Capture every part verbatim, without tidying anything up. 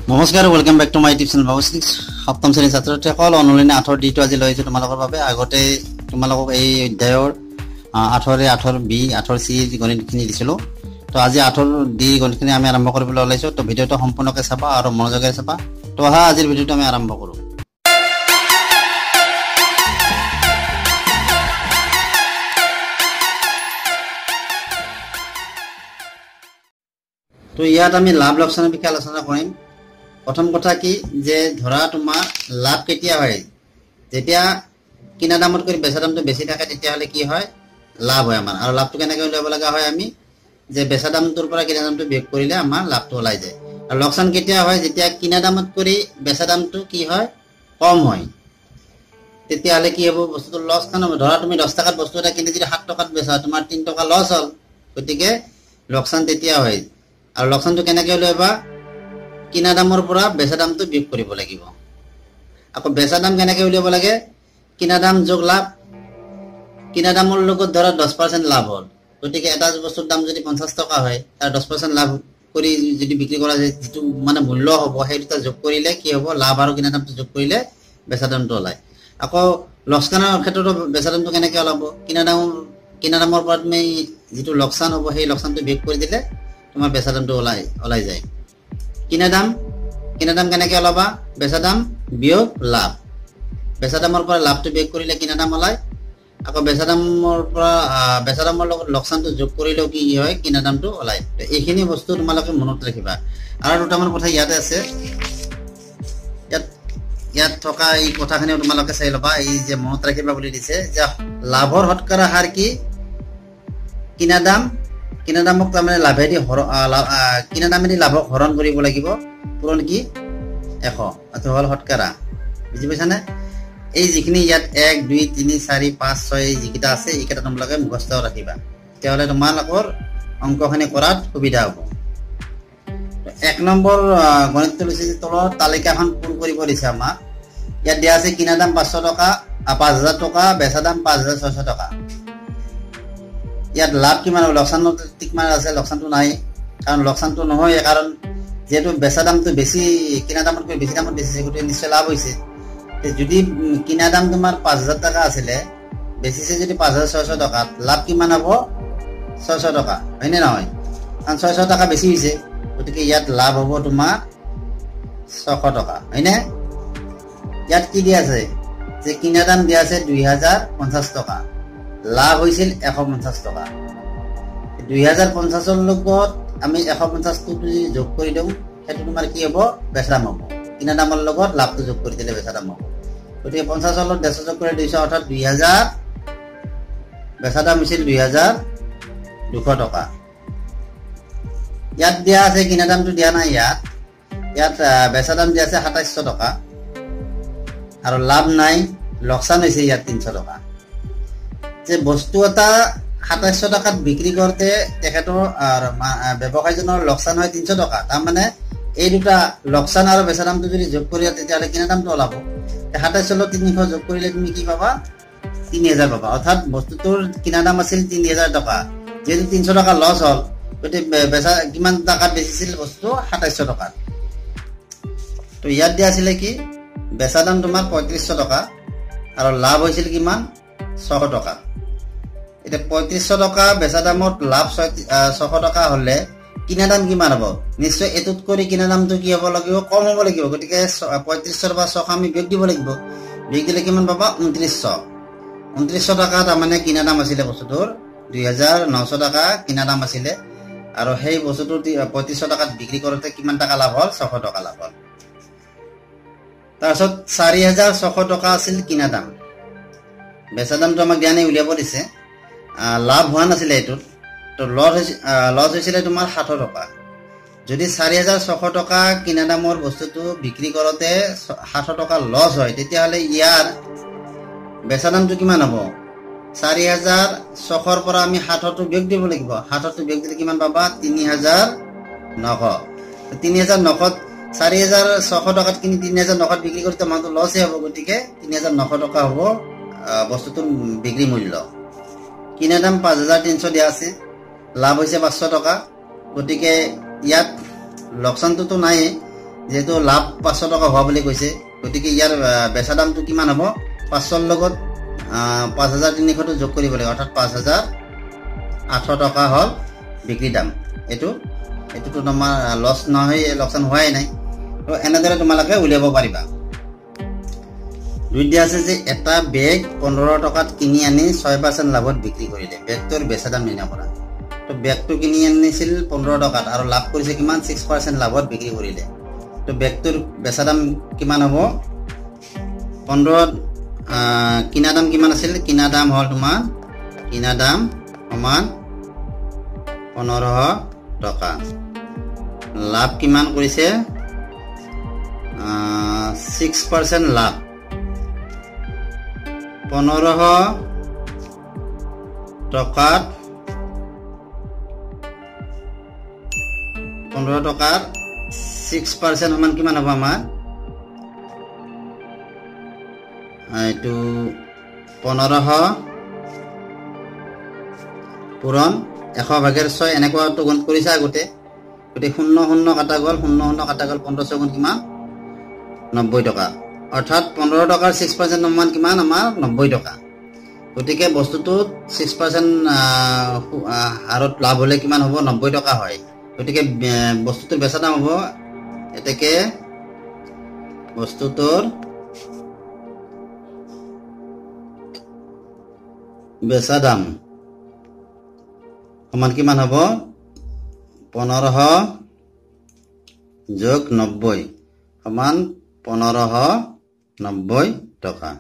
নমস্কাৰ welcome back to my tips and বাবুসিক্স সপ্তম শ্ৰেণীৰ ছাত্ৰসকল অনলাইন আঠৰ ডিটো আজি লৈছো তোমালোকৰ বাবে আগতে তোমালোকক এই অধ্যায়ৰ আঠৰ আঠৰ বি আঠৰ সি গণিতখিনি দিছিলো তো আজি আঠৰ ডি গণিতখিনি আমি আৰম্ভ কৰিবলৈ ওলাইছো তো ভিডিওটো সম্পূৰ্ণকৈ চাবা আৰু মনোযোগেৰে চাবা তো আহা আজিৰ ভিডিওটো আমি আৰম্ভ কৰো তো ইয়াত আমি লাভ লোকসানৰ বিষয়ে আলোচনা কৰিম প্ৰথম কথা কি যে ধৰা তোমাৰ লাভ কেতিয়া হয় যেতিয়া কিনা দামত কৰি বেচা দামটো বেছি থাকে তেতিয়া হলে কি হয় লাভ হয় আমাৰ আৰু লাভটো কেনেকৈ উলিয়াব লগা হয় আমি যে বেচা দামটোৰ পৰা কিনা দামটো বিয়োগ কৰিলে আমাৰ লাভটো ওলাই যায় আৰু লোকসান কেতিয়া হয় যেতিয়া কিনা দামত কৰি বেচা দামটো কি হয় কম হয় তেতিয়া হলে কি হ'ব বস্তুটো লছ খান হ'ব ধৰা তুমি দহ টাকাত বস্তু এটা কিনি যদি সাত টকাত বেচা তোমাৰ তিন টকা লছ হ'ল গতিকে লোকসান তেতিয়া হয় আৰু লোকসানটো কেনেকৈ উলিয়াবা কিনা দামৰ পৰা বেচা দামটো বিয়োগ কৰিব লাগিব আকৌ বেচা দাম কেনেকৈ উলিয়াব লাগে কিনা দাম যোগ লাভ কিনা দামৰ লগত ধৰা দহ পাৰ্চেণ্ট লাভ হ'ল গতিকে এটা বস্তুৰ দাম যদি পঞ্চাছ টকা হয় তাৰ দহ পাৰ্চেণ্ট লাভ কৰি যদি বিক্ৰী কৰা যায় যেটো মানে মূল্য হ'ব সেই দুটা যোগ কৰিলে কি হ'ব লাভ আৰু কিনা দামটো যোগ কৰিলে বেচা দামটো ওলাই আকৌ লোকসানৰ ক্ষেত্ৰত বেচা দামটো কেনেকৈ ওলাব কিনা দাম কিনা দামৰ পৰা তুমি যেটো লোকসান হ'ব সেই লোকসানটো বিয়োগ কৰি দিলে তোমাৰ বেচা দামটো ওলাই ওলাই যায় কিনা দাম কিনা দাম কেনেকৈ ওলাবা বেচা দাম বিয়োগ লাভ বেচা দামৰ পৰা লাভটো বিয়োগ কৰিলে কিনা দাম ওলাই আকৌ বেচা দামৰ পৰা বেচা দামৰ লগত লোকসানটো যোগ কৰিলেও কি হয় কিনা দামটো ওলাই তো এইখিনি বস্তু তোমালোকে মনত ৰাখিবা আৰু দুটামান কথা ইয়াতে আছে ইয়াত ইয়াত থকা এই কথাখিনি তোমালোকে চাই ল'বা এই যে মনত ৰাখিবা বুলি দিছে যে লাভৰ শতকৰা হাৰ কি কিনা দাম কিনা দামক তাৰমানে লাভেদি কিনা দামেদি লাভক হৰণ কৰিব লাগিব পূৰণ কি এশ অথবা হল শতকৰা বুজি পাইছানে এই যিখিনি ইয়াত এক দুই তিনি চাৰি পাঁচ ছয় যিকেইটা আছে এইকেইটা তোমালোকে মুখস্থ ৰাখিবা তেতিয়াহ'লে তোমালোকৰ অংকখিনি কৰাত সুবিধা হ'ব এক নম্বৰ গণিতটো লৈছে যে তলৰ তালিকাখন পূৰণ কৰিব দিছে আমাক ইয়াত দিয়া আছে কিনা দাম পাঁচশ টকা পাঁচ হাজাৰ টকা বেচা দাম পাঁচ হাজাৰ ছয়শ টকা ইয়াত লাভ কিমান হ'ব লোকসানটো কিমান আছে লোকসানটো নাই কাৰণ লোকসানটো নহয় কাৰণ যেহেতু বেচা দামটো বেছি কিনা দামতকৈ বেছি দামত বেচিছে গতিকে নিশ্চয় লাভ হৈছে যদি কিনা দাম তোমাৰ পাঁচ হাজাৰ টকা আছিলে বেচিছে যদি পাঁচ হাজাৰ ছয়শ টকাত লাভ কিমান হ'ব ছয়শ টকা হয়নে নহয় কাৰণ ছয়শ টকা বেছি হৈছে গতিকে ইয়াত লাভ হ'ব তোমাৰ ছশ টকা হয়নে ইয়াত কি দিয়া আছে যে কিনা দাম দিয়া আছে দুই হাজাৰ পঞ্চাছ টকা লাভ হৈছিল এশ পঞ্চাছ টকা দুই হাজাৰ পঞ্চাছৰ লগত আমি এশ পঞ্চাছটো যদি যোগ কৰি দিওঁ সেইটো তোমাৰ কি হ'ব বেচা দাম হ'ব কিনা দামৰ লগত লাভটো যোগ কৰি দিলে বেচা দাম হ'ব গতিকে পঞ্চাছৰ লগত ডেৰশ যোগ কৰি দুইশ অৰ্থাৎ দুই হাজাৰ বেচা দাম হৈছিল দুই হাজাৰ দুশ টকা ইয়াত দিয়া আছে কিনা দামটো দিয়া নাই ইয়াত ইয়াত বেচা দাম দিয়া আছে সাতাইছশ টকা আৰু লাভ নাই লোকসান হৈছে ইয়াত তিনিশ টকা যে বস্তু এটা সাতাইছশ টকাত বিক্ৰী কৰোঁতে তেখেতৰ ব্যৱসায়ীজনৰ লোকসান হয় তিনিশ টকা তাৰমানে এই দুটা লোকসান আৰু বেচা দামটো যদি যোগ কৰিয়া তেতিয়াহ'লে কিনা দামটো ওলাব সাতাইছশ লগত তিনিশ যোগ কৰিলে তুমি কি পাবা তিনি হাজাৰ পাবা অৰ্থাৎ বস্তুটোৰ কিনা দাম আছিল তিনি হাজাৰ টকা যিহেতু তিনিশ টকা লছ হ'ল গতিকে বেচা কিমান টকাত বেচিছিল বস্তু সাতাইছশ টকাত তো ইয়াত দিয়া আছিলে কি বেচা দাম তোমাৰ পঁয়ত্ৰিছশ টকা আৰু লাভ হৈছিল কিমান ছশ টকা এতিয়া পঁয়ত্ৰিছশ টকা বেচা দামত লাভ ছশ টকা হ'লে কিনা দাম কিমান হ'ব নিশ্চয় এটোত কৰি কিনা দামটো কি হ'ব লাগিব কম হ'ব লাগিব গতিকে পঁয়ত্ৰিছশৰ পৰা ছশ আমি বিয়োগ দিব লাগিব বিয়োগ দিলে কিমান পাবা ঊনত্ৰিছশ ঊনত্ৰিছশ টকা তাৰমানে কিনা দাম আছিলে বস্তুটোৰ দুই হাজাৰ নশ টকা কিনা দাম আছিলে আৰু সেই বস্তুটোৰ পঁয়ত্ৰিছশ টকাত বিক্ৰী কৰোঁতে কিমান টকা লাভ হ'ল ছশ টকা লাভ হ'ল তাৰপিছত চাৰি হাজাৰ ছশ টকা আছিল কিনা দাম বেচা দামটো আমাক দিয়া নাই উলিয়াব দিছে লাভ হোৱা নাছিলে এইটোত তো লছ লছ হৈছিলে তোমাৰ সাতশ টকা যদি চাৰি হাজাৰ ছশ টকা কিনা দামৰ বস্তুটো বিক্ৰী কৰোঁতে সাতশ টকা লছ হয় তেতিয়াহ'লে ইয়াৰ বেচা দামটো কিমান হ'ব চাৰি হাজাৰ ছশৰ পৰা আমি সাতশটো বিয়োগ দিব লাগিব সাতশটো বিয়োগ দিলে কিমান পাবা তিনি হাজাৰ নশ তিনি হাজাৰ নশত চাৰি হাজাৰ ছশ টকাত কিনি তিনি হাজাৰ নশত বিক্ৰী কৰোঁতে মানুহটো লছহে হ'ব গতিকে তিনি হাজাৰ নশ টকা হ'ব বস্তুটোৰ বিক্ৰী মূল্য কিনা দাম পাঁচ হাজাৰ তিনিশ দিয়া আছে লাভ হৈছে পাঁচশ টকা গতিকে ইয়াত লোকসানটোতো নাই যেহেতু লাভ পাঁচশ টকা হোৱা বুলি কৈছে গতিকে ইয়াৰ বেচা দামটো কিমান হ'ব পাঁচশৰ লগত পাঁচ হাজাৰ তিনিশটো যোগ কৰিব লাগিব অৰ্থাৎ পাঁচ হাজাৰ আঠশ টকা হ'ল বিক্ৰী দাম এটো এটো তোমাৰ লছ নহয় লোকসান হোৱাই নাই তো এনেদৰে তোমালোকে উলিয়াব পাৰিবা দুই দিয়া আছে যে এটা বেগ পোন্ধৰ টকাত কিনি আনি ছয় পাৰ্চেণ্ট লাভত বিক্ৰী কৰিলে বেগটোৰ বেচা দাম নিৰ্ণয় কৰা তো বেগটো কিনি আনিছিল পোন্ধৰ টকাত আৰু লাভ কৰিছে কিমান ছয় পাৰ্চেণ্ট লাভত বিক্ৰী কৰিলে তো বেগটোৰ বেচা দাম কিমান হ'ব পোন্ধৰ কিনা দাম কিমান আছিল কিনা দাম হ'ল তোমাৰ কিনা দাম সমান পোন্ধৰশ টকা লাভ কিমান কৰিছে ছয় পাৰ্চেণ্ট লাভ পোন্ধৰশ টকাত পোন্ধৰ টকাৰ ছয় পাৰ্চেণ্ট সমান কিমান হ'ব আমাৰ এইটো পোন্ধৰশ পূৰণ এশ ভাগেৰ ছয় এনেকুৱাটো গুণ কৰিছা আগতে গতিকে শূন্য শূন্য কাটা গ'ল শূন্য শূন্য কাটা গ'ল পোন্ধৰশ গুণ কিমান নব্বৈ টকা অৰ্থাৎ পোন্ধৰ টকাৰ ছয় পাৰ্চেণ্ট সমান কিমান আমাৰ নব্বৈ টকা গতিকে বস্তুটোত ছয় পাৰ্চেণ্ট হাৰত লাভ হ'লে কিমান হ'ব নব্বৈ টকা হয় গতিকে বস্তুটোৰ বেচা দাম হ'ব এতেকে বস্তুটোৰ বেচা দাম সমান কিমান হ'ব পোন্ধৰশ যোগ নব্বৈ সমান পোন্ধৰশ নব্বৈ টকা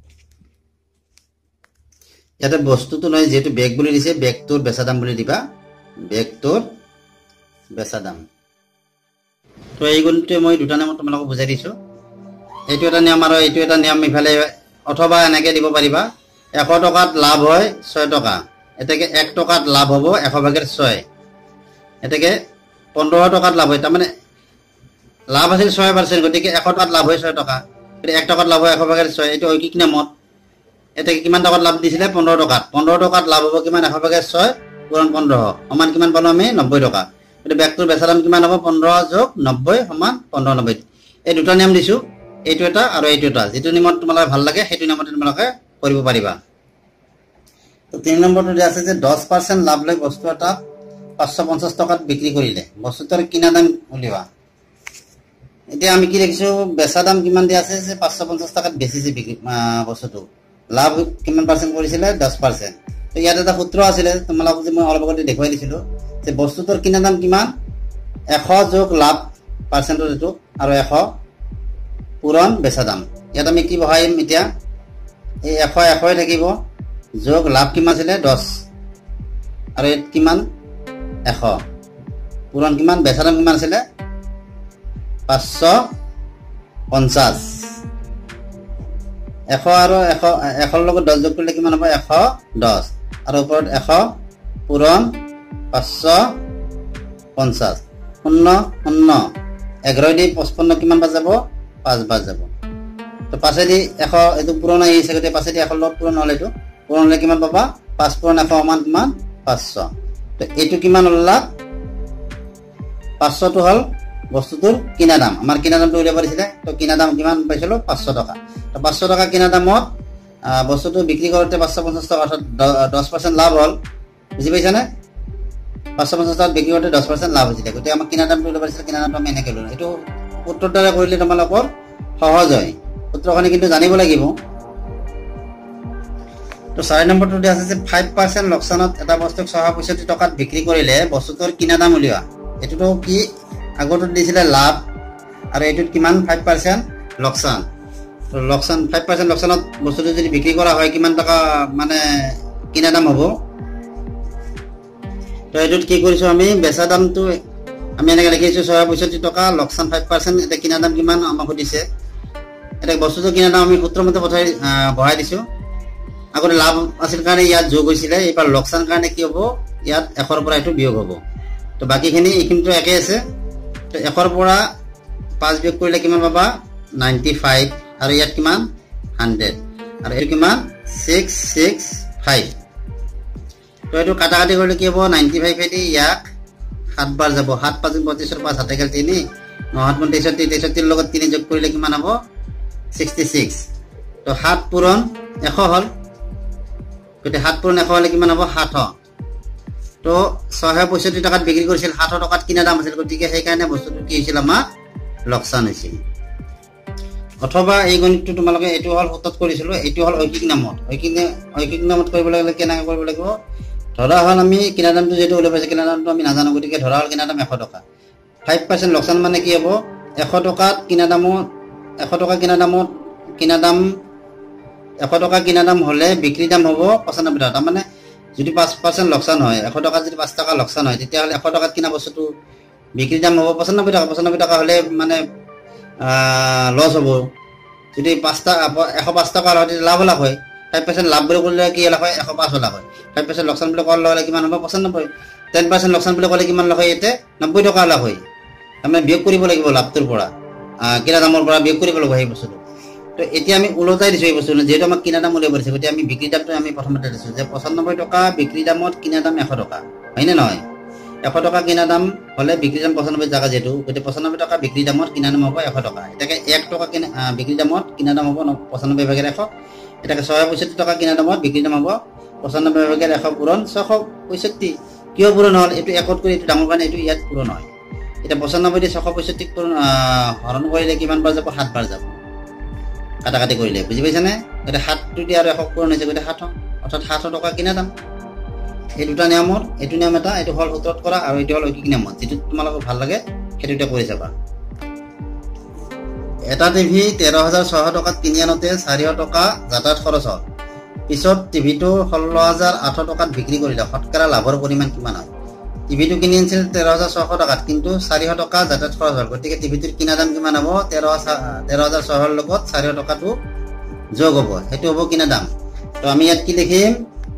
ইয়াতে বস্তুটো নহয় যেহেতু বেগ বুলি দিছে বেগটোৰ বেচা দাম বুলি দিবা বেগটোৰ বেচা দাম তো এই গুণটোৱে মই দুটা নিয়ম তোমালোকক বুজাই দিছোঁ এইটো এটা নিয়ম আৰু এইটো এটা নিয়ম ইফালে অথবা এনেকৈ দিব পাৰিবা এশ টকাত লাভ হয় ছয় টকা এতেকে এক টকাত লাভ হ'ব এশ ভাগেৰ ছয় এতেকে পোন্ধৰ টকাত লাভ হয় তাৰমানে লাভ আছিল ছয় পাৰ্চেণ্ট গতিকে এশ টকাত লাভ হয় ছয় টকা গতিকে এক টকাত লাভ হয় এশ ভাগেৰ ছয় এইটো ঐকিক নিয়মত এতেকে কিমান টকাত লাভ দিছিলে পোন্ধৰ টকাত পোন্ধৰ টকাত লাভ হ'ব কিমান এশ ভাগেৰ ছয় পূৰণ পোন্ধৰশ সমান কিমান পালোঁ আমি নব্বৈ টকা গতিকে বেগটোৰ বেচা দাম কিমান হ'ব পোন্ধৰ যোগ নব্বৈ সমান পোন্ধৰ নব্বৈ এই দুটা নিয়ম দিছোঁ এইটো এটা আৰু এইটো এটা যিটো নিয়মত তোমালোকে ভাল লাগে সেইটো নিয়মতে তোমালোকে কৰিব পাৰিবা তো তিনি নম্বৰটো দিয়া আছে যে দহ পাৰ্চেণ্ট লাভ লৈ বস্তু এটা পাঁচশ পঞ্চাছ টকাত বিক্ৰী কৰিলে বস্তুটোৰ কিনা দাম উলিওৱা এতিয়া আমি কি দেখিছোঁ বেচা দাম কিমান দিয়া আছে যে পাঁচশ পঞ্চাছ টকাত বেচিছে বিক্ৰী বস্তুটো লাভ কিমান পাৰ্চেণ্ট কৰিছিলে দহ পাৰ্চেণ্ট তো ইয়াত এটা সূত্ৰ আছিলে তোমালোকক যে মই অলপ আগতে দেখুৱাই দিছিলোঁ যে বস্তুটোৰ কিনা দাম কিমান এশ যোগ লাভ পাৰ্চেণ্টৰ এইটো আৰু এশ পূৰণ বেচা দাম ইয়াত আমি কি বহাইম এতিয়া এই এশ এশই থাকিব যোগ লাভ কিমান আছিলে দহ আৰু ইয়াত কিমান এশ পূৰণ কিমান বেচা দাম কিমান আছিলে পাঁচশ পঞ্চাছ এশ আৰু এশ এশৰ লগত দহ যোগ কৰিলে কিমান হ'ব এশ দহ আৰু ওপৰত এশ পূৰণ পাঁচশ পঞ্চাছ শূন্য শূন্য এঘাৰ দি পঁচপন্ন কিমান বাৰ যাব পাঁচ বাৰ যাব তো পাছেদি এশ এইটো পূৰণ আহিছে গতিকে পাছেদি এশৰ লগত পূৰণ হ'ল এইটো পূৰণ হ'লে কিমান পাবা পাঁচ পূৰণ এশ সমান কিমান পাঁচশ তো এইটো কিমান ওলালা পাঁচশটো হ'ল বস্তুটোৰ কিনা দাম আমাৰ কিনা দামটো উলিয়াব দিছিলে তো কিনা দাম কিমান পাইছিলোঁ পাঁচশ টকা তো পাঁচশ টকা কিনা দামত বস্তুটো বিক্ৰী কৰোঁতে পাঁচশ পঞ্চাছ টকা অৰ্থাৎ দহ পাৰ্চেণ্ট লাভ হ'ল বুজি পাইছানে পাঁচশ পঞ্চাছ টকাত বিক্ৰী কৰোঁতে দহ পাৰ্চেণ্ট লাভ হৈছিলে গতিকে আমাৰ কিনা দামটো উলিয়াব দিছিলে কিনা দামটো আমি এনেকৈ ল'লোঁ এইটো সূত্ৰৰ দ্বাৰা কৰিলে তোমালোকৰ সহজ হয় সূত্ৰখনি কিন্তু জানিব লাগিব তো চাৰি নম্বৰটো দিয়া আছে যে ফাইভ পাৰ্চেণ্ট লোকচানত এটা বস্তুক ছশ পঁয়ষষ্ঠি টকাত বিক্ৰী কৰিলে বস্তুটোৰ কিনা দাম উলিওৱা এইটোতো কি আগৰটোত দিছিলে লাভ আৰু এইটোত কিমান ফাইভ পাৰ্চেণ্ট লোকচান তো লোকচান ফাইভ পাৰ্চেণ্ট লোকচানত বস্তুটো যদি বিক্ৰী কৰা হয় কিমান টকা মানে কিনা দাম হ'ব তো এইটোত কি কৰিছোঁ আমি বেচা দামটো আমি এনেকৈ লিখিছোঁ ছশ পঁয়ষষ্ঠি টকা লোকচান ফাইভ পাৰ্চেণ্ট এতিয়া কিনা দাম কিমান আমাক সুধিছে এতিয়া বস্তুটো কিনা দাম আমি সূত্ৰমতে পঠাই বঢ়াই দিছোঁ আগতে লাভ আছিল কাৰণে ইয়াত যোগ হৈছিলে এইবাৰ লোকচান কাৰণে কি হ'ব ইয়াত এশৰ পৰা এইটো বিয়োগ হ'ব তো বাকীখিনি এইখিনিতো একেই আছে তো এশৰ পৰা পাঁচ বিয়োগ কৰিলে কিমান পাবা নাইণ্টি ফাইভ আৰু ইয়াত কিমান হাণ্ড্ৰেড আৰু এইটো কিমান ছিক্স ছিক্স ফাইভ তো এইটো কাটা কাটি কৰিলে কি হ'ব নাইণ্টি ফাইভেদি ইয়াক সাতবাৰ যাব সাত পাঁচ পঁচিছৰ পাঁচ হাতে গেল তিনি ন সাত গুণ তেষট্টি, তেষট্টিৰ লগত তিনি যোগ কৰিলে কিমান হ'ব ছিক্সটি ছিক্স। তো সাত পূৰণ এশ হ'ল, গতিকে সাত পূৰণ এশ হ'লে কিমান হ'ব সাতশ। তো ছয়শ পঁয়ষষ্ঠি টকাত বিক্ৰী কৰিছিল, সাতশ টকাত কিনা দাম আছিল, গতিকে সেইকাৰণে বস্তুটো কি হৈছিল আমাৰ লোকচান হৈছিল। অথবা এই গণিতটো তোমালোকে এইটো হ'ল সূত্ৰত কৰিছিলোঁ, এইটো হ'ল ঐকিক নামত। ঐকিক ঐকিক নামত কৰিবলৈ গ'লে কেনেকৈ কৰিব লাগিব, ধৰা হ'ল আমি কিনা দামটো যিহেতু ওলাই পাইছে, কিনা দামটো আমি নাজানো, গতিকে ধৰা হ'ল কিনা দাম এশ টকা। ফাইভ পাৰ্চেণ্ট লোকচান মানে কি হ'ব, এশ টকাত কিনা দামত এশ টকা কিনা দামত কিনা দাম এশ টকা কিনা দাম হ'লে বিক্ৰী দাম হ'ব পঁচানব্বৈ টকা। তাৰমানে যদি পাঁচ পাৰ্চেণ্ট লোকচান হয়, এশ টকাত যদি পাঁচ টকা লোকচান হয়, তেতিয়াহ'লে এশ টকাত কিনা বস্তুটো বিক্ৰী দাম হ'ব পঁচানব্বৈ টকা। পঁচানব্বৈ টকা হ'লে মানে লছ হ'ব। যদি পাঁচ টকা এশ পাঁচ টকা হয় তেতিয়া লাভ লাভ হয়। ফাইভ পাৰ্চেণ্ট লাভ বুলি ক'লে কি লাভ হয়, এশ পাঁচ লাভ হয়। ফাইভ পাৰ্চেণ্ট লোকচান বুলি ক'লে হ'লে কিমান হ'ব পঁচানব্বৈ। টেন পাৰ্চেণ্ট লোকচান বুলি ক'লে কিমান লাভ হয়, ইয়াতে নব্বৈ টকা লাভ হয়। তাৰমানে বিয়োগ কৰিব লাগিব লাভটোৰ পৰা, কিনা দামৰ পৰা বিয়োগ কৰিব লাগিব সেই বস্তুটো। তো এতিয়া আমি ওলোটাই দিছোঁ এই বস্তুটো, যিহেতু আমাক কিনা দাম উলিয়াব দিছে, গতিকে আমি বিক্ৰী দামটো আমি প্ৰথমতে দিছোঁ যে পঁচানব্বৈ টকা বিক্ৰী দামত কিনা দাম এশ টকা, হয়নে নহয়? এশ টকা কিনা দাম হ'লে বিক্ৰী দাম পঁচানব্বৈ টকা যিহেতু, গতিকে পঁচানব্বৈ টকা বিক্ৰী দামত কিনা দাম হ'ব এশ টকা। এতিয়াকে এক টকা কিনা বিক্ৰী দামত কিনা দাম হ'ব পঁচানব্বৈ ভাগেৰ এশ। এতিয়াকে ছয়শ পঁয়ষষ্ঠি টকা কিনা দামত বিক্ৰী দাম হ'ব পঁচানব্বৈ ভাগেৰ এশ পূৰণ ছয়শ পঁয়ষষ্ঠি। কিয় পূৰণ হ'ল, এইটো একত কৰি এইটো ডাঙৰ কাৰণে এইটো ইয়াত পূৰণ হয়। এতিয়া পঁচানব্বৈ দি ছয়শ পঁয়ষষ্ঠিক পূৰণ হৰণ কৰিলে কিমান বাৰ যাব, সাত বাৰ যাব, কাটা কাটি কৰিলে, বুজি পাইছানে? গতিকে সাতটো দি আৰু এশ পূৰণ হৈছে, গতিকে সাতশ, অৰ্থাৎ সাতশ টকা কিনা দাম। এই দুটা নিয়মৰ, এইটো নিয়ম এটা, এইটো হ'ল সূত্ৰত কৰা, আৰু এইটো হ'ল ঐকিক নিয়মত। যিটো তোমালোকক ভাল লাগে সেইটো এতিয়া কৰি চাবা। এটা টিভি তেৰ হাজাৰ ছয়শ টকাত কিনি আনোতে চাৰিশ টকা যাতায়াত খৰচ হ'ল, পিছত টিভিটো ষোল্ল হাজাৰ আঠশ টকাত বিক্ৰী কৰিলে, শতকৰা লাভৰ পৰিমাণ কিমান হয়? টিভিটো কিনি আনিছিল তেৰ হাজাৰ ছয়শ টকাত, কিন্তু চাৰিশ টকা যাতায়াত খৰচ হ'ল, গতিকে টিভিটোৰ কিনা দাম কিমান হ'ব? তেৰ তেৰ হাজাৰ ছয়শৰ লগত চাৰিশ টকাটো যোগ হ'ব, সেইটো হ'ব কিনা দাম। তো আমি ইয়াত কি লিখিম,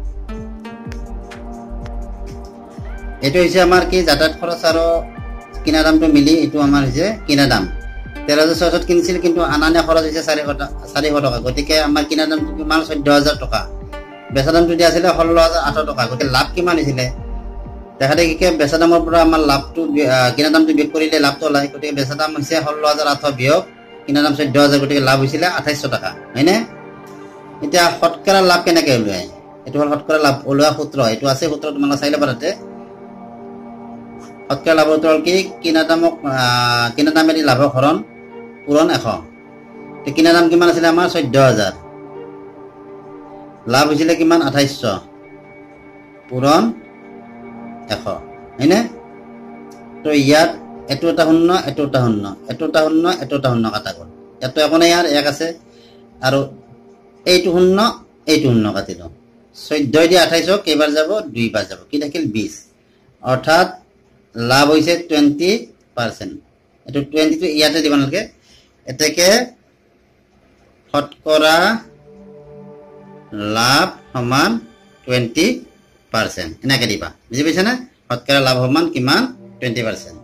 এইটো হৈছে আমাৰ কি যাতায়াত খৰচ আৰু কিনা দামটো মিলি এইটো আমাৰ হৈছে কিনা দাম। তেৰ হাজাৰ ছয়শত কিনিছিল, কিন্তু আনা নিয়া খৰচ হৈছে চাৰিশ চাৰিশ টকা, গতিকে আমাৰ কিনা দামটো কিমান? চৈধ্য হাজাৰ টকা। বেচা দামটো দিয়া আছিলে ষোল্ল হাজাৰ আঠশ টকা, গতিকে লাভ কিমান হৈছিলে? দেখা দেখিকে বেচা দামৰ পৰা আমাৰ লাভটো কিনা দামটো বিয়োগ কৰিলে লাভটো ওলায়, গতিকে বেচা দাম হৈছে ষোল্ল হাজাৰ আঠশ বিয়োগ কিনা দাম চৈধ্য হাজাৰ, গতিকে লাভ হৈছিলে আঠাইছশ টকা, হয়নে? এতিয়া শতকৰা লাভ কেনেকৈ ওলোৱাই, এইটো হ'ল শতকৰা লাভ ওলোৱা সূত্ৰ, এইটো আছে সূত্ৰ, তোমালোকে চাই ল'বা তাতে। শতকৰা লাভৰ সূত্ৰ হ'ল কি, কিনা দামক কিনা দামেদি লাভক হৰণ পূৰণ এশ। কিনা দাম কিমান আছিলে আমাৰ? চৈধ্য হাজাৰ, লাভ হৈছিলে কিমান? আঠাইছশ, পূৰণ এশ, হয়নে? তো ইয়াত এইটো এটা শূন্য, এইটো এটা শূন্য, এইটো এটা শূন্য, এইটো এটা শূন্য কাটা গ'ল, ইয়াতো একো নাই, ইয়াৰ এক আছে, আৰু এইটো শূন্য এইটো শূন্য কাটিলোঁ। চৈধ্যই দি আঠাইছক কেইবাৰ যাব? দুইবাৰ যাব, কি থাকিল? বিছ, অৰ্থাৎ লাভ হৈছে টুৱেণ্টি পাৰ্চেণ্ট। এইটো টুৱেণ্টিটো ইয়াতে দিব নালাগে, এতেকে শতকৰা লাভ সমান টুৱেণ্টি পাৰ্চেণ্ট এনেকে দিবা, বুজি পাইছানে? শতকৰা লাভ সমান কিমান? Twenty percent.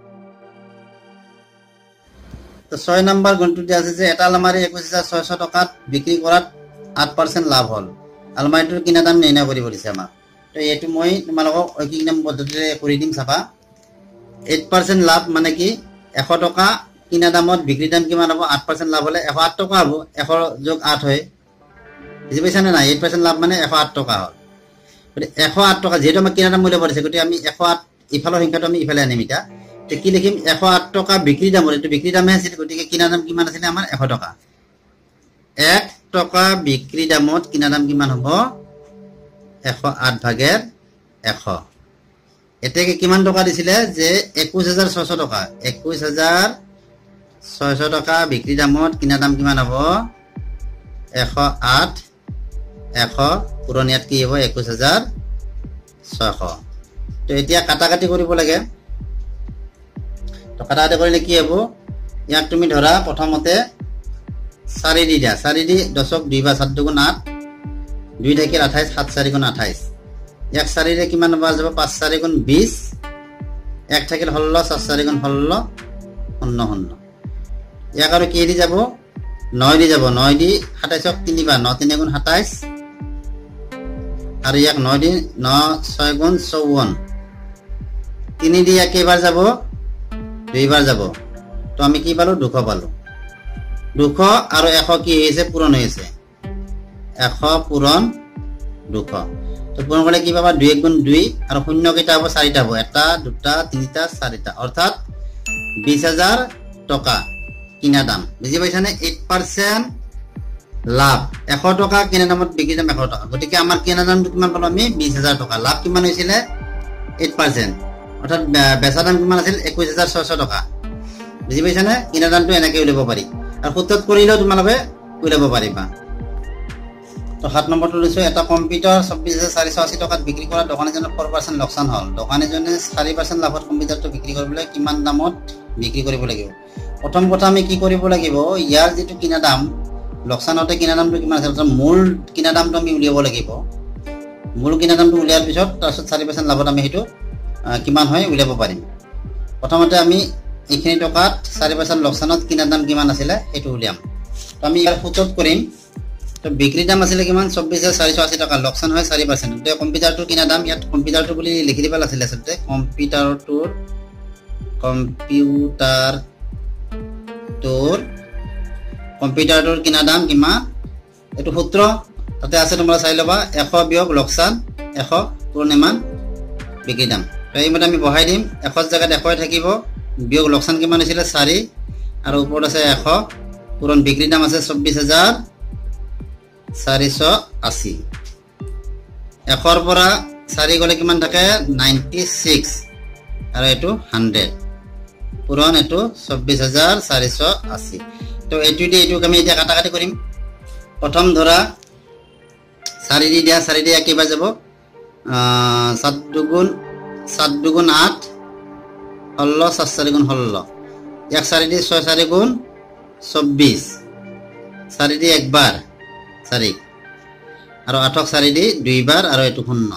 তো ছয় নম্বৰ গুণটো দিয়া আছে যে এটা আলমাৰী একৈছ হাজাৰ ছয়শ টকাত বিক্ৰী কৰাত আঠ পাৰ্চেণ্ট লাভ হ'ল, আলমাৰীটোৰ কিনা দাম নিৰ্ণয় কৰিব দিছে আমাক। তো এইটো মই তোমালোকক ঐকিক নিয়ম পদ্ধতিৰে কৰি দিম, চাবা। এইট পাৰ্চেণ্ট লাভ মানে কি, এশ টকা কিনা দামত বিক্ৰী দাম কিমান হ'ব? আঠ পাৰ্চেণ্ট লাভ হ'লে এশ আঠ টকা হ'ব, এশ যোগ আঠ হয়, বুজি পাইছানে নাই? এইট পাৰ্চেণ্ট লাভ মানে এশ আঠ টকা হ'ল, গতিকে এশ আঠ টকা যিহেতু আমাক কিনা দাম মূল্য পৰিছে, গতিকে আমি এশ আঠ ইফালৰ সংখ্যাটো আমি ইফালে আনিম। এতিয়া কি লিখিম? এশ আঠ টকা বিক্ৰী দামত, এইটো বিক্ৰী দামহে আছিল, গতিকে কিনা দাম কিমান আছিলে আমাৰ? এশ টকা। এক টকা বিক্ৰী দামত কিনা দাম কিমান হ'ব? এশ আঠ ভাগেৰ এশ। এতেকে কিমান টকা দিছিলে? যে একৈছ হাজাৰ ছয়শ টকা, একৈছ হাজাৰ ছয়শ টকা বিক্ৰী দামত কিনা দাম কিমান হ'ব? এশ আঠ, এশ পূৰণ ইয়াত কি হ'ব? একৈছ হাজাৰ ছয়শ। তো এতিয়া কাটা কাটি কৰিব লাগে। তো কাটা কাটি কৰিলে কি হ'ব? ইয়াক তুমি ধৰা প্ৰথমতে চাৰি দি দিয়া, চাৰি দি দশক দুইবাৰ, সাত দুগুণ আঠ, দুই থাকিল আঠাইছ, সাত চাৰি গুণ আঠাইছ, ইয়াক চাৰিৰে কিমান বাৰ যাব? পাঁচ চাৰি গুণ বিছ, এক থাকিল ষোল্ল, সাত চাৰি গুণ ষোল্ল, শূন্য শূন্য, ইয়াক আৰু কি দি যাব? নয় দি যাব, নয় দি সাতাইছক তিনিবাৰ, ন তিনি গুণ সাতাইছ, আৰু ইয়াক নয় দি ন ছয় গুণ চৌৱন্ন, তিনি দি ইয়াক কেইবাৰ যাব? দুইবাৰ যাব, তো আমি কি পালো দুশ পালো দুশ আৰু এশ কি হৈছে পূৰণ হৈছে এশ পূৰণ দুশ তো পূৰণ কৰিলে কি পাবা দুই গুণ দুই আৰু শূন্য কেইটা হ'ব চাৰিটা হ'ব এটা দুটা তিনিটা চাৰিটা অৰ্থাৎ বিশ হাজাৰ টকা কিনা দাম বুজি পাইছানে আঠ পাৰ্চেণ্ট লাভ এশ টকা কিনা দামত বিক্ৰী দাম এশ টকা গতিকে আমাৰ কিনা দামটো কিমান পালো আমি বিশ হাজাৰ টকা লাভ কিমান হৈছিলে আঠ পাৰ্চেণ্ট অৰ্থাৎ বেচা দাম কিমান আছিল একৈশ হাজাৰ ছয়শ টকা বুজি পাইছানে কিনা দামটো এনেকৈ উলিয়াব পাৰি আৰু সূত্ৰত কৰিলেও তোমালোকে উলিয়াব পাৰিবা তো সাত নম্বৰটো লৈছো এটা কম্পিউটাৰ চৌব্বিছ হাজাৰ চাৰিশ আশী টকাত বিক্ৰী কৰা দোকানীজনৰ চাৰি পাৰ্চেণ্ট লোকচান হ'ল দোকানীজনে চাৰি পাৰ্চেণ্ট লাভত কম্পিউটাৰটো বিক্ৰী কৰিবলৈ কিমান দামত বিক্ৰী কৰিব লাগিব প্ৰথম কথা আমি কি কৰিব লাগিব ইয়াৰ যেটো কিনা দাম লোকচানতে কিনা দামটো কিমান আছে মূল কিনা দামটো আমি উলিয়াব লাগিব মূল কিনা দামটো উলিয়াৰ পিছত তাৰপিছত চাৰি পাৰ্চেণ্ট লাভত আমি হেতু কিমান হয় উলিয়াব পাৰিম প্ৰথমতে আমি এইখিনি টকাত চাৰি পাৰ্চেণ্ট লোকচানত কিনা দাম কিমান আছিল হেতু উলিয়াম তো আমি ইয়াৰ সূত্ৰত কৰিম তো বিক্ৰী দাম আছিল কিমান চৌব্বিছ হাজাৰ চাৰিশ আশী টকা লোকচান হয় চাৰি পাৰ্চেণ্ট তো কম্পিউটাৰটো কিনা দাম ইয়াত কম্পিউটাৰটো বুলি লিখি দিব আছিল আসলে কম্পিউটাৰটোৰ কম্পিউটাৰ তোৰ কম্পিউটাৰটোৰ কিনা দাম কিমান এটো সূত্ৰ তাতে আছে তোমরা চাই লবা এশ বিয়োগ লোকসান এশ পূৰণ ইমান বিক্ৰী দাম তো এইমতে আমি বহাই দিম এশ জায়গাত এশ থাকিব বিয়োগ লোকসান কিমান আছিল চাৰি আৰু ওপৰত আছে এশ পূৰণ বিক্ৰী দাম আছে চৌব্বিছ হাজাৰ চাৰিশ আশী এশৰ পৰা চাৰি গলে কিমান থাকে নাইণ্টি ছিক্স আৰু এটো হাণ্ড্ৰেড পূৰণ এটো চৌব্বিছ হাজাৰ চাৰিশ আশী তো এটো দি এটো আমি এতিয়া কাটাকাটি কৰিম প্ৰথম ধৰা চাৰি দি দিয়া চাৰি দি কিবা যাব সাত দুগুণ সাত দুগুণ আঠ ষোল্ল সাত চাৰি গুণ ষোল্ল এক চাৰি দি ছয় চাৰি গুণ চৌব্বিছ চাৰি দি একবাৰ চাৰি আৰু আঠক চাৰি দি দুইবাৰ আৰু এটো শূন্য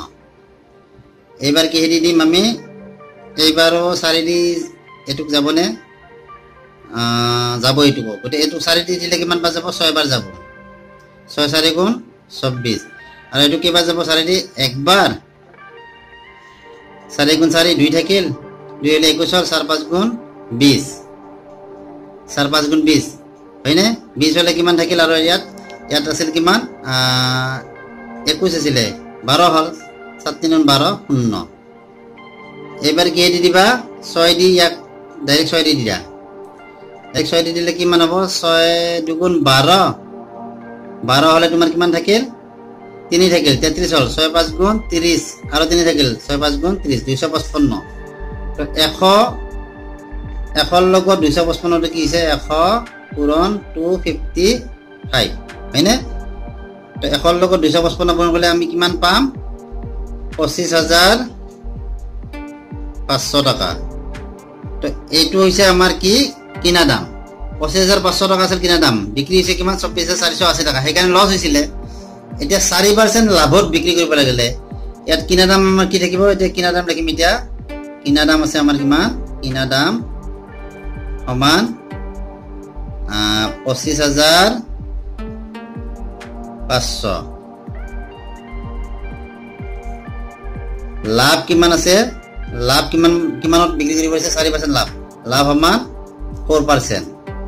এইবাৰ কি হেৰি দিম আমি এইবাৰো চাৰি দি এটুক যাবনে যাব এটুক গতে এটু চাৰি দি দিলে কিমান বাৰ যাব ছয় বাৰ যাব ছয় চাৰি গুণ চৌব্বিছ আৰু এটু কিবাৰ যাব চাৰি দি একবাৰ চাৰি গুণ চাৰি দুই থাকিল দুই হলে একৈশ হল চাৰি পাঁচ গুণ বিশ চাৰি পাঁচ গুণ বিশ হয়নে বিশ হলে কিমান থাকিল আৰু ইয়াত ইয়াত আছিল কিমান একৈশ আছিলে বাৰ হল সাত তিন বাৰ শূন্য এবাৰ কি দি দিবা ছয় দি ইয়াক ডাইৰেক্ট ছয় দি দিয়া এক ছয় দি দিলে কিমান হ'ব ছয় দুগুণ বাৰ বাৰ হলে তোমাৰ কিমান থাকিল তিনি থাকিল তেত্ৰিশ হল ছয় পাঁচ গুণ ত্ৰিশ আৰু তিনি থাকিল ছয় পাঁচ গুণ ত্ৰিশ দুইশ পঁচপন্ন তো এশ এশৰ লগত দুইশ পঁচপন্ন কি হৈছে এশ পূৰণ টু ফিফটি ফাইভ হয়নে তো এশৰ লগত দুইশ পঁচপন্ন পূৰণ কৰিলে আমি কিমান পাম পঁচিছ হাজাৰ পাঁচশ টকা তো এইটো হৈছে আমাৰ কি কিনা দাম পঁচিছ হাজাৰ পাঁচশ টকা আছিল কিনা দাম বিক্ৰী হৈছে কিমান চৌব্বিছ হাজাৰ চাৰিশ আশী টকা সেইকাৰণে লছ হৈছিলে এতিয়া চাৰি পাৰ্চেণ্ট লাভত বিক্ৰী কৰিব লাগিলে ইয়াত কিনা দাম আমাৰ কি থাকিব এতিয়া কিনা দাম লিখিম এতিয়া কিনা দাম আছে আমাৰ কিমান কিনা দাম সমান পঁচিছ হাজাৰ পাঁচশ লাভ কিমান আছে লাভ কিমান কিমানত বিক্ৰী কৰিব আছে চাৰি পাৰ্চেণ্ট লাভ লাভ সমান চাৰি পাৰ্চেণ্ট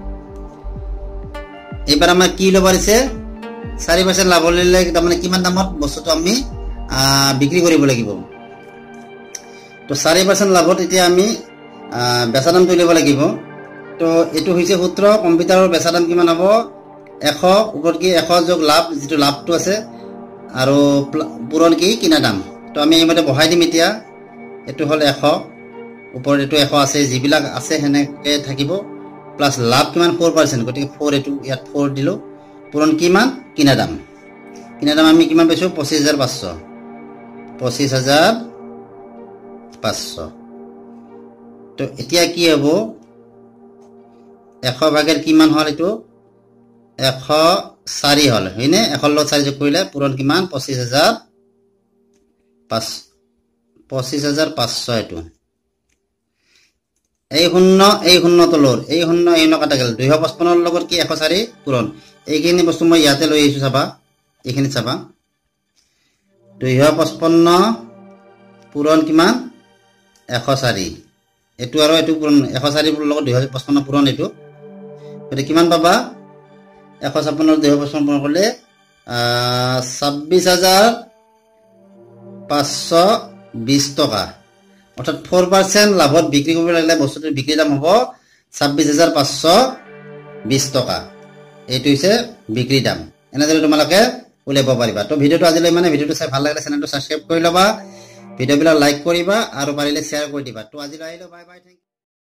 এইবাৰ আমাৰ কি ল'ব আছে চাৰি পাৰ্চেণ্ট লাভ ললে তাৰমানে কিমান দামত বস্তুটো আমি বিক্ৰী কৰিব লাগিব তো চাৰি পাৰ্চেণ্ট লাভত এতিয়া আমি বেচা দামটো উলিয়াব লাগিব তো এইটো হৈছে সূত্ৰ কম্পিউটাৰৰ বেচা দাম কিমান হ'ব এশ ওপৰত কি এশ যোগ লাভ যেটো লাভটো আছে আৰু পূৰণ কি কিনা দাম তো আমি এইমতে বহাই দিম এতিয়া এটো হল এশ ওপৰত এটো এশ আছে যিবিলাক আছে হেনেকে থাকিব প্লাস লাভ কিমান চাৰি পাৰ্চেণ্ট গতিকে চাৰি এটো ইয়াত চাৰি দিলো পূৰণ কিমান কিনা দাম কিনা দাম আমি কিমান পাইছো পঁচিছ হাজাৰ পাঁচশ পঁচিছ হাজাৰ পাঁচশ তো এতিয়া কি হ'ব এশ ভাগেৰ কিমান হল এটো এশ চাৰি হল হয়নে এশৰ লগত চাৰি যোগ কৰিলে পূৰণ কিমান পঁচিছ হাজাৰ পাঁচ পঁচিছ হাজাৰ পাঁচশ এটো এই শূন্য এই শূন্য তলৰ এই শূন্য এই শূন্য কাটা গেল দুইশ পঁচপন্ন ৰ লগত কি এশ চাৰি পূৰণ এইখিনি বস্তু মই ইয়াতে লৈ আহিছো চাবা এইখিনি চাবা দুইশ পঁচপন্ন পূৰণ কিমান এশ চাৰি এইটো আৰু এইটো পূৰণ এশ চাৰি লগত দুই হাজাৰ পঁচপন্ন পূৰণ এইটো গতিকে কিমান পাবা এশ ছাপন্ন দুই হাজাৰ পঁচপন্ন পূৰণ কৰিলে ছাব্বিছ হাজাৰ পাঁচশ বিশ টকা অৰ্থাৎ ফ'ৰ পাৰ্চেণ্ট লাভত বিক্ৰী কৰিব লাগিলে বস্তুটোৰ বিক্ৰী দাম হ'ব ছাব্বিছ হাজাৰ পাঁচশ বিশ টকা এইটো হৈছে বিক্ৰী দাম এনেদৰে তোমালোকে উলিয়াব পাৰিবা তো ভিডিঅ'টো আজিলৈ মানে ভিডিঅ'টো চাই ভাল লাগিলে চেনেলটো ছাবস্ক্ৰাইব কৰি ল'বা ভিডিঅ'বিলাক লাইক কৰিবা আৰু পাৰিলে শ্বেয়াৰ কৰি দিবা তো আজিলৈ আহিলো বাই বাই থেংক ইউ